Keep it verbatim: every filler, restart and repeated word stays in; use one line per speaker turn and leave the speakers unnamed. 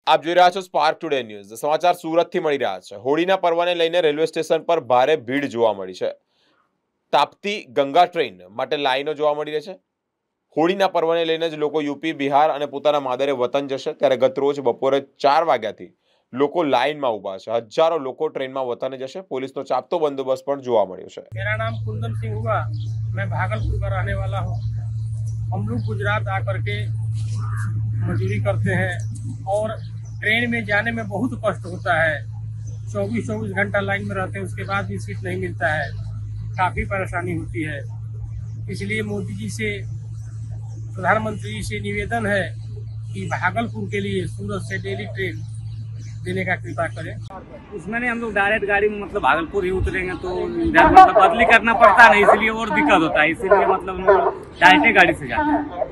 આપ જોઈ રહ્યા છો સ્પાર્ક ટુડે ન્યૂઝ. સમાચાર સુરતથી મળી રહ્યા છે. હોળીના પર્વને લઈને રેલવે સ્ટેશન પર ભારે ભીડ જોવા મળી છે. તાપ્તી ગંગા ટ્રેન માટે લાઈનો જોવા મળી રહી છે. હોળીના પર્વને લઈને જ લોકો યુપી, બિહાર અને પોતાના માદરે વતન જશે, ત્યારે ગત રોજ બપોરે ચાર વાગ્યાથી લોકો લાઈનમાં ઊભા છે. હજારો લોકો ટ્રેનમાં વતને જશે. પોલીસનો ચાપતો બંદોબસ્ત પણ જોવા મળ્યો છે.
मेरा नाम कुंदन सिंह हुआ, मैं भागलपुर का रहने वाला हूँ। हम लोग गुजरात आकर के मजदूरी करते हैं और ट्रेन में जाने में बहुत कष्ट होता है। चौबीस चौबीस घंटा लाइन में रहते हैं, उसके बाद भी सीट नहीं मिलता है, काफ़ी परेशानी होती है। इसलिए मोदी जी से, प्रधानमंत्री जी से निवेदन है कि भागलपुर के लिए सूरत से डेली ट्रेन देने का कृपा करें।
उसमें नहीं, हम लोग डायरेक्ट गाड़ी में मतलब भागलपुर ही उतरेंगे तो इधर मतलब बदली करना पड़ता है ना, इसलिए और दिक्कत होता है। इसीलिए मतलब हम लोग डायरेक्ट गाड़ी से जाते हैं।